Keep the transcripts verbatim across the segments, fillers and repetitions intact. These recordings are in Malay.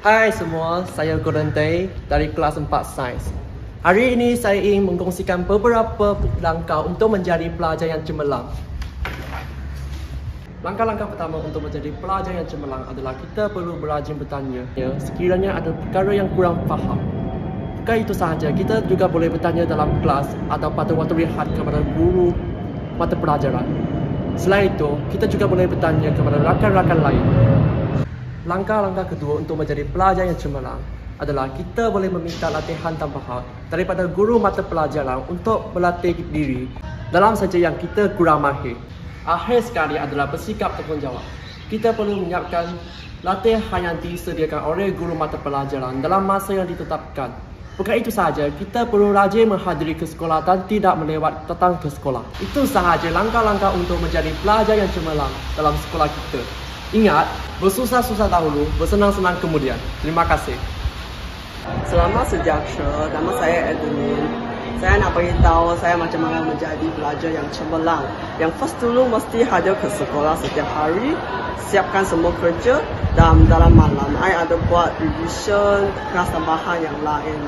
Hai semua, saya Gordon Tay dari kelas empat Sains. Hari ini saya ingin mengkongsikan beberapa langkah untuk menjadi pelajar yang cemerlang. Langkah-langkah pertama untuk menjadi pelajar yang cemerlang adalah kita perlu berrajin bertanya. Ya, sekiranya ada perkara yang kurang faham. Bukan itu sahaja, kita juga boleh bertanya dalam kelas atau pada waktu rehat kepada guru mata pelajaran. Selain itu, kita juga boleh bertanya kepada rakan-rakan lain. Langkah-langkah kedua untuk menjadi pelajar yang cemerlang adalah kita boleh meminta latihan tambahan daripada guru mata pelajaran untuk berlatih diri dalam saja yang kita kurang mahir. Akhir sekali adalah bersikap bertanggungjawab. Kita perlu menyiapkan latihan yang disediakan oleh guru mata pelajaran dalam masa yang ditetapkan. Bukan itu sahaja, kita perlu rajin menghadiri ke sekolah dan tidak melewat datang ke sekolah. Itu sahaja langkah-langkah untuk menjadi pelajar yang cemerlang dalam sekolah kita. Ingat, bersusah-susah dahulu, bersenang-senang kemudian. Terima kasih. Selamat sejahtera, nama saya Adeline. Saya nak beritahu saya macam mana menjadi pelajar yang cemerlang. Yang first dulu mesti hadir ke sekolah setiap hari, siapkan semua kerja dan dalam malam saya ada buat revision, kelas tambahan yang lain.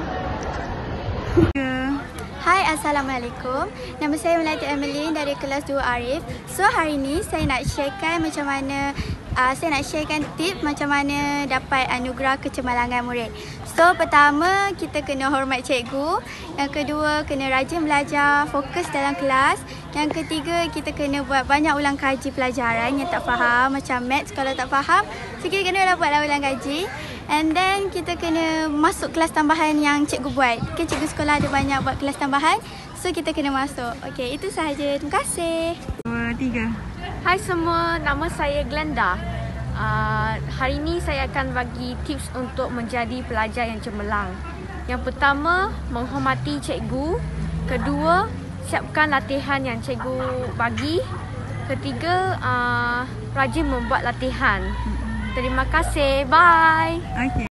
Hai, Assalamualaikum. Nama saya Melati Emeline dari kelas dua Arif. So, hari ini saya nak sharekan macam mana uh, saya nak sharekan tip macam mana dapat anugerah kecemerlangan murid. So, pertama kita kena hormat cikgu. Yang kedua, kena rajin belajar, fokus dalam kelas. Yang ketiga, kita kena buat banyak ulang kaji pelajaran yang tak faham. Macam maths kalau tak faham, so kita kena buatlah ulang kaji. And then kita kena masuk kelas tambahan yang cikgu buat. Okay, cikgu sekolah ada banyak buat kelas tambahan, so kita kena masuk. Okay, itu sahaja. Terima kasih. Dua, tiga. Hai semua, nama saya Glenda. Uh, hari ini saya akan bagi tips untuk menjadi pelajar yang cemerlang. Yang pertama, menghormati cikgu. Kedua, siapkan latihan yang cikgu bagi. Ketiga, uh, rajin membuat latihan. Terima kasih. Bye. Okay.